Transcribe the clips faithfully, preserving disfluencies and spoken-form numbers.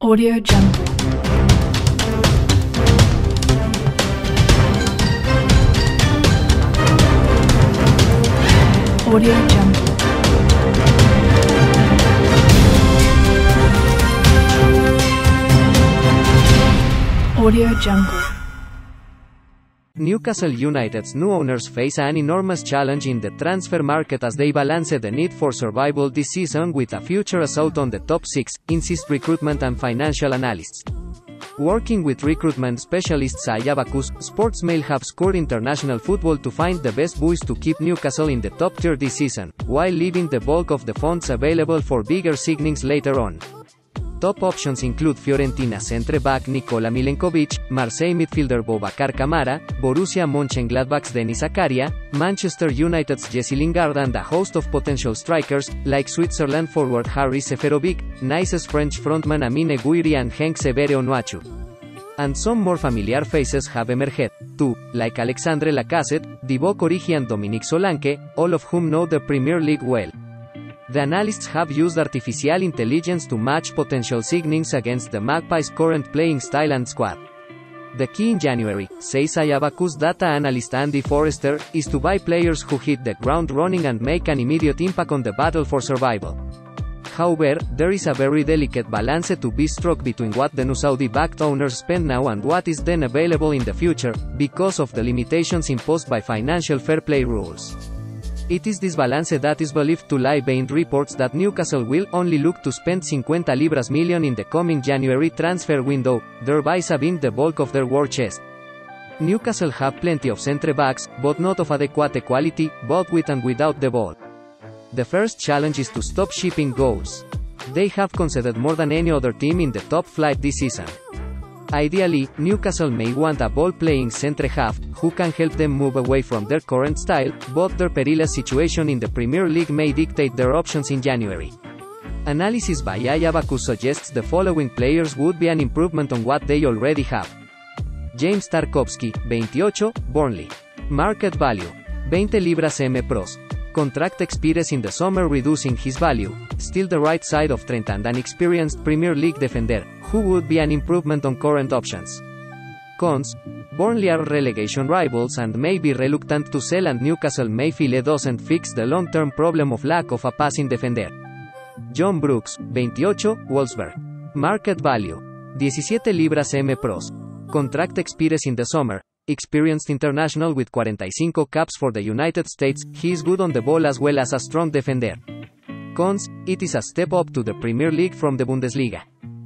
Audio Jungle. Audio Jungle. Audio Jungle. Newcastle United's new owners face an enormous challenge in the transfer market as they balance the need for survival this season with a future assault on the top six, insist recruitment and financial analysts. Working with recruitment specialists at Abacus, Sportsmail have scored international football to find the best boys to keep Newcastle in the top tier this season, while leaving the bulk of the funds available for bigger signings later on. Top options include Fiorentina centre-back Nikola Milenkovic, Marseille midfielder Boubacar Kamara, Borussia Mönchengladbach's Denis Zakaria, Manchester United's Jesse Lingard and a host of potential strikers, like Switzerland forward Haris Seferovic, Nice's French frontman Amine Gouiri and Henk Severe Onuachu. And some more familiar faces have emerged, too, like Alexandre Lacazette, Divock Origi and Dominique Solanke, all of whom know the Premier League well. The analysts have used artificial intelligence to match potential signings against the Magpies' current playing style and squad. The key in January, says Abacus data analyst Andy Forrester, is to buy players who hit the ground running and make an immediate impact on the battle for survival. However, there is a very delicate balance to be struck between what the new Saudi-backed owners spend now and what is then available in the future, because of the limitations imposed by financial fair play rules. It is this balance that is believed to lie behind reports that Newcastle will only look to spend fifty libras million in the coming January transfer window, thereby saving the bulk of their war chest. Newcastle have plenty of centre-backs, but not of adequate quality, both with and without the ball. The first challenge is to stop shipping goals. They have conceded more than any other team in the top flight this season. Ideally, Newcastle may want a ball-playing centre-half, who can help them move away from their current style, but their perilous situation in the Premier League may dictate their options in January. Analysis by Abacus suggests the following players would be an improvement on what they already have. James Tarkowski, twenty-eight, Burnley. Market value: twenty libras M pros. Contract expires in the summer, reducing his value. Still the right side of Trent and an experienced Premier League defender, who would be an improvement on current options. Cons: Burnley are relegation rivals and may be reluctant to sell, and Newcastle may feel it doesn't fix the long-term problem of lack of a passing defender. John Brooks, twenty-eight, Wolfsburg. Market value: seventeen libras M pros. Contract expires in the summer. Experienced international with forty-five caps for the United States, he is good on the ball as well as a strong defender. Cons: it is a step up to the Premier League from the Bundesliga.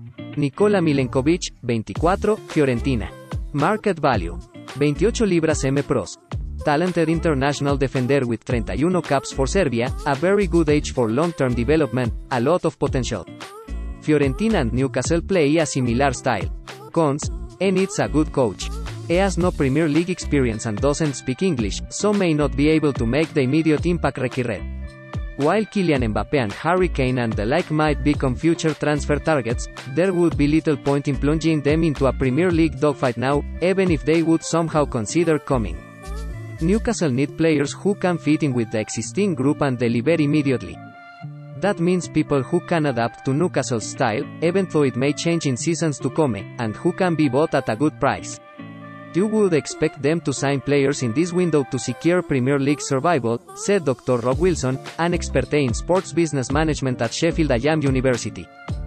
Nikola Milenkovic, twenty-four, Fiorentina. Market value: twenty-eight libras M pros. Talented international defender with thirty-one caps for Serbia, a very good age for long-term development, a lot of potential. Fiorentina and Newcastle play a similar style. Cons: he needs a good coach. He has no Premier League experience and doesn't speak English, so may not be able to make the immediate impact required. While Kylian Mbappe and Harry Kane and the like might become future transfer targets, there would be little point in plunging them into a Premier League dogfight now, even if they would somehow consider coming. Newcastle need players who can fit in with the existing group and deliver immediately. That means people who can adapt to Newcastle's style, even though it may change in seasons to come, and who can be bought at a good price. You would expect them to sign players in this window to secure Premier League survival, said Doctor Rob Wilson, an expert in sports business management at Sheffield A M University.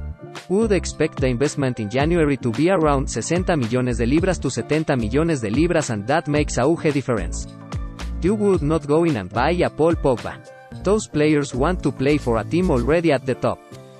Would expect the investment in January to be around sesenta millones de libras to setenta millones de libras, and that makes a huge difference. You would not go in and buy a Paul Pogba. Those players want to play for a team already at the top.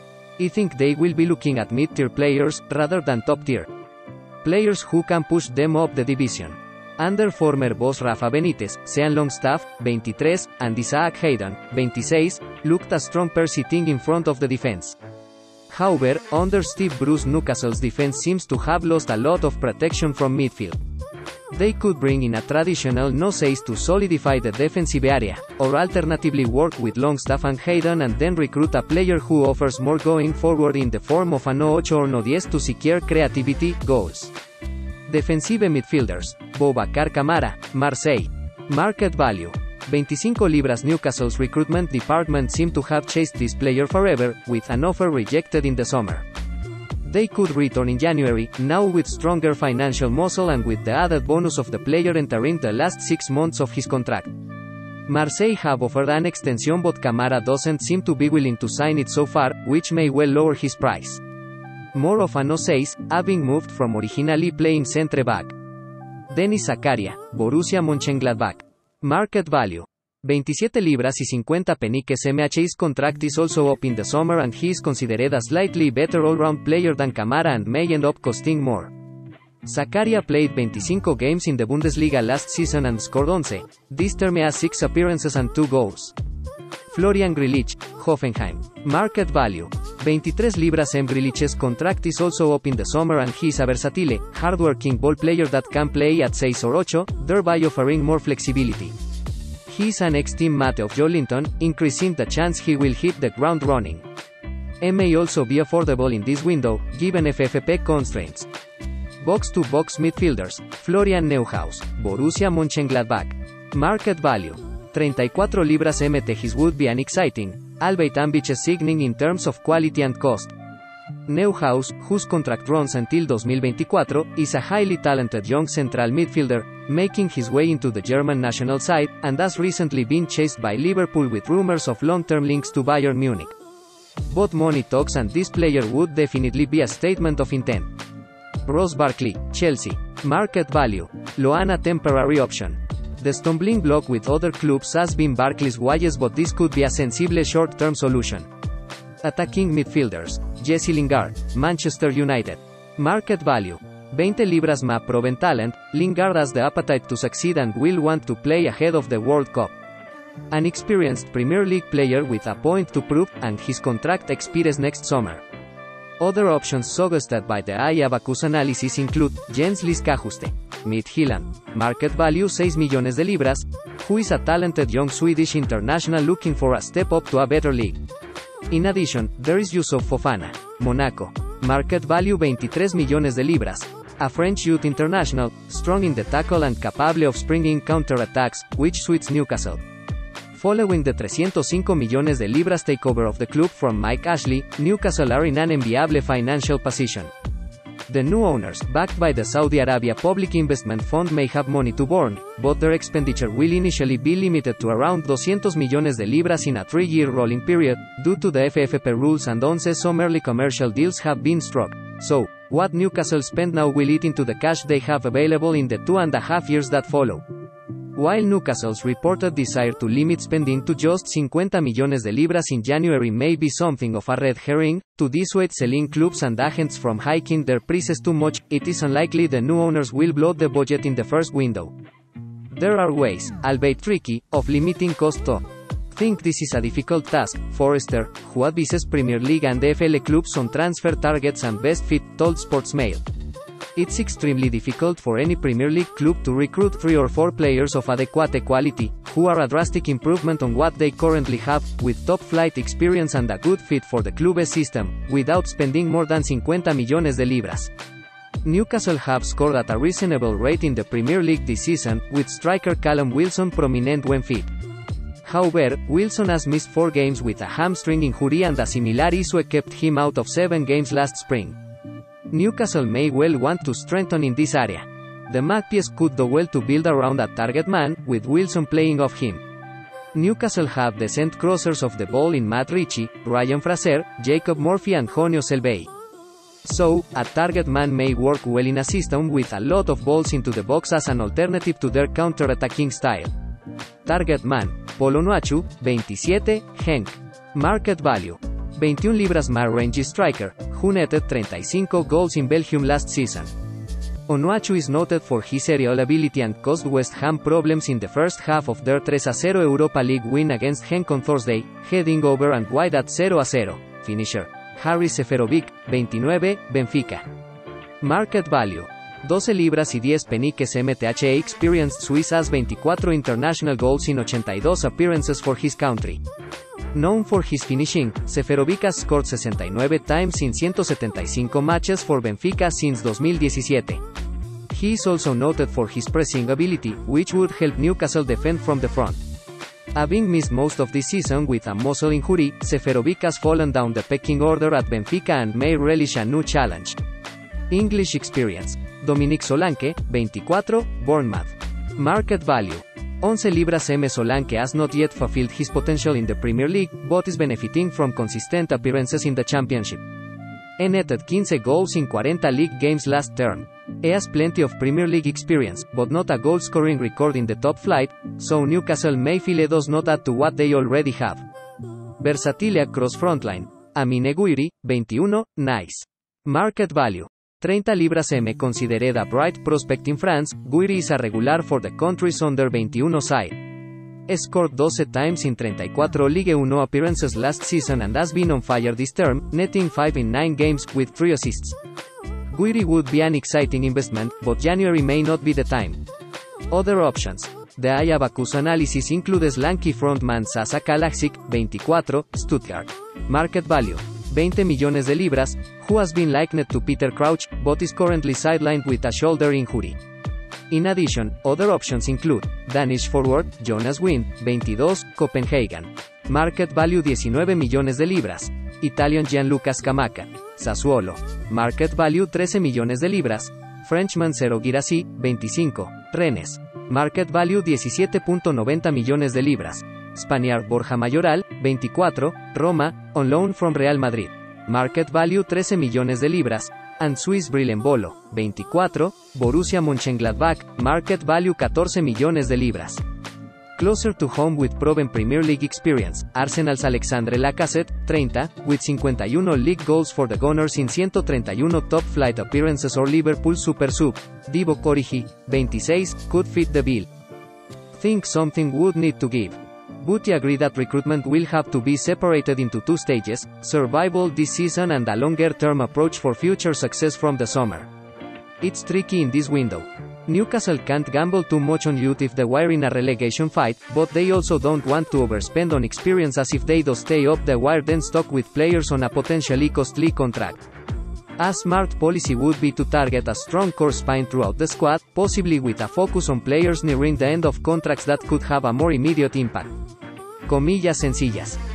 I think they will be looking at mid-tier players, rather than top-tier. Players who can push them up the division. Under former boss Rafa Benitez, Sean Longstaff, twenty-three, and Isaac Hayden, twenty-six, looked a strong pair sitting in front of the defense. However, under Steve Bruce, Newcastle's defense seems to have lost a lot of protection from midfield. They could bring in a traditional no-says to solidify the defensive area, or alternatively work with Longstaff and Hayden and then recruit a player who offers more going forward in the form of a no eight or no ten to secure creativity, goals. Defensive midfielders: Boubacar Kamara, Marseille. Market value: twenty-five libras. Newcastle's recruitment department seemed to have chased this player forever, with an offer rejected in the summer. They could return in January, now with stronger financial muscle and with the added bonus of the player entering the last six months of his contract. Marseille have offered an extension but Camara doesn't seem to be willing to sign it so far, which may well lower his price. More of an O seis, having moved from originally playing centre-back. Denis Zakaria, Borussia Mönchengladbach. Market value. veintisiete libras y cincuenta peniques M H. His contract is also up in the summer and he is considered a slightly better all-round player than Camara and may end up costing more. Zakaria played twenty-five games in the Bundesliga last season and scored eleven. This term has six appearances and two goals. Florian Grillitsch, Hoffenheim. Market value. veintitrés libras. M. Grillitsch's contract is also up in the summer and he is a versatile, hardworking ball player that can play at six or eight, thereby offering more flexibility. He is an ex-teammate of Joelinton, increasing the chance he will hit the ground running. M may also be affordable in this window, given F F P constraints. Box-to-box midfielders. Florian Neuhaus, Borussia Mönchengladbach. Market value. treinta y cuatro libras. M T. His would be an exciting, albeit ambitious signing in terms of quality and cost. Neuhaus, whose contract runs until twenty twenty-four, is a highly talented young central midfielder, making his way into the German national side, and has recently been chased by Liverpool with rumors of long-term links to Bayern Munich. Both money talks and this player would definitely be a statement of intent. Ross Barkley, Chelsea. Market value. Low and a temporary option. The stumbling block with other clubs has been Barkley's wages, but this could be a sensible short-term solution. Attacking midfielders. Jesse Lingard, Manchester United. Market value. veinte libras. Más proven talent, Lingard has the appetite to succeed and will want to play ahead of the World Cup. An experienced Premier League player with a point to prove, and his contract expires next summer. Other options suggested by the I Abacus analysis include Jens Liskajuste, Midtjylland. Market value six millones de libras, who is a talented young Swedish international looking for a step up to a better league. In addition, there is Youssouf Fofana, Monaco. Market value veintitrés millones de libras, a French youth international, strong in the tackle and capable of springing counter-attacks, which suits Newcastle. Following the trescientos cinco millones de libras takeover of the club from Mike Ashley, Newcastle are in an enviable financial position. The new owners, backed by the Saudi Arabia Public Investment Fund, may have money to burn, but their expenditure will initially be limited to around doscientos millones de libras in a three-year rolling period, due to the F F P rules, and once some early commercial deals have been struck. So, what Newcastle spend now will eat into the cash they have available in the two and a half years that follow. While Newcastle's reported desire to limit spending to just cincuenta millones de libras in January may be something of a red herring, to dissuade selling clubs and agents from hiking their prices too much, it is unlikely the new owners will bloat the budget in the first window. There are ways, albeit tricky, of limiting cost though. Think this is a difficult task, Forrester, who advises Premier League and F L clubs on transfer targets and best fit, told Sportsmail. It's extremely difficult for any Premier League club to recruit three or four players of adequate quality, who are a drastic improvement on what they currently have, with top-flight experience and a good fit for the club's system, without spending more than cincuenta millones de libras. Newcastle have scored at a reasonable rate in the Premier League this season, with striker Callum Wilson prominent when fit. However, Wilson has missed four games with a hamstring injury, and a similar issue kept him out of seven games last spring. Newcastle may well want to strengthen in this area. The Magpies could do well to build around a target man, with Wilson playing off him. Newcastle have decent crossers of the ball in Matt Ritchie, Ryan Fraser, Jacob Murphy and Jonio Selvey. So, a target man may work well in a system with a lot of balls into the box as an alternative to their counter-attacking style. Target man, Paul Onuachu, veintisiete, Genk. Market value. veintiuna libras. Más range striker, who netted thirty-five goals in Belgium last season. Onuachu is noted for his aerial ability and caused West Ham problems in the first half of their three a zero Europa League win against Genk on Thursday, heading over and wide at zero a zero. Finisher. Haris Seferovic, veintinueve, Benfica. Market value. doce libras y diez peniques. M T H. Experienced Swiss has veinticuatro international goals in ochenta y dos appearances for his country. Known for his finishing, Seferovic has scored sesenta y nueve times in ciento setenta y cinco matches for Benfica since dos mil diecisiete. He is also noted for his pressing ability, which would help Newcastle defend from the front. Having missed most of this season with a muscle injury, Seferovic has fallen down the pecking order at Benfica and may relish a new challenge. English experience. Dominic Solanke, veinticuatro, Bournemouth. Market value. once libras M. Solanke has not yet fulfilled his potential in the Premier League, but is benefiting from consistent appearances in the Championship. He netted quince goals in cuarenta league games last term. He has plenty of Premier League experience, but not a goal-scoring record in the top flight, so Newcastle may feel does not add to what they already have. Versatility across frontline. Amine Gouiri, veintiuno, Nice. Market value. treinta libras M. Considered a bright prospect in France, Gouiri is a regular for the country's under twenty-one side. He scored doce times in thirty-four Ligue one appearances last season and has been on fire this term, netting five in nine games, with three assists. Gouiri would be an exciting investment, but January may not be the time. Other options. The Ayabacus analysis includes lanky frontman Sasa Kalajic, veinticuatro, Stuttgart. Market value. veinte millones de libras, who has been likened to Peter Crouch, but is currently sidelined with a shoulder injury. In addition, other options include Danish forward Jonas Wind, veintidós, Copenhagen. Market value diecinueve millones de libras. Italian Gianluca Scamacca, Sassuolo. Market value trece millones de libras. Frenchman Cero Guirassy, veinticinco, Rennes. Market value diecisiete punto noventa millones de libras. Spaniard Borja Mayoral, veinticuatro, Roma, on loan from Real Madrid. Market value trece millones de libras. And Swiss Brilembolo, veinticuatro, Borussia Mönchengladbach, market value catorce millones de libras. Closer to home with proven Premier League experience, Arsenal's Alexandre Lacazette, treinta, with fifty-one league goals for the Gunners in one hundred thirty-one top-flight appearances, or Liverpool's Super Sub, Divock Origi, twenty-six, could fit the bill. Think something would need to give. Buti agreed that recruitment will have to be separated into two stages, survival this season and a longer-term approach for future success from the summer. It's tricky in this window. Newcastle can't gamble too much on youth if they were in a relegation fight, but they also don't want to overspend on experience, as if they do stay up they were then stuck with players on a potentially costly contract. A smart policy would be to target a strong core spine throughout the squad, possibly with a focus on players nearing the end of contracts that could have a more immediate impact. Comillas sencillas.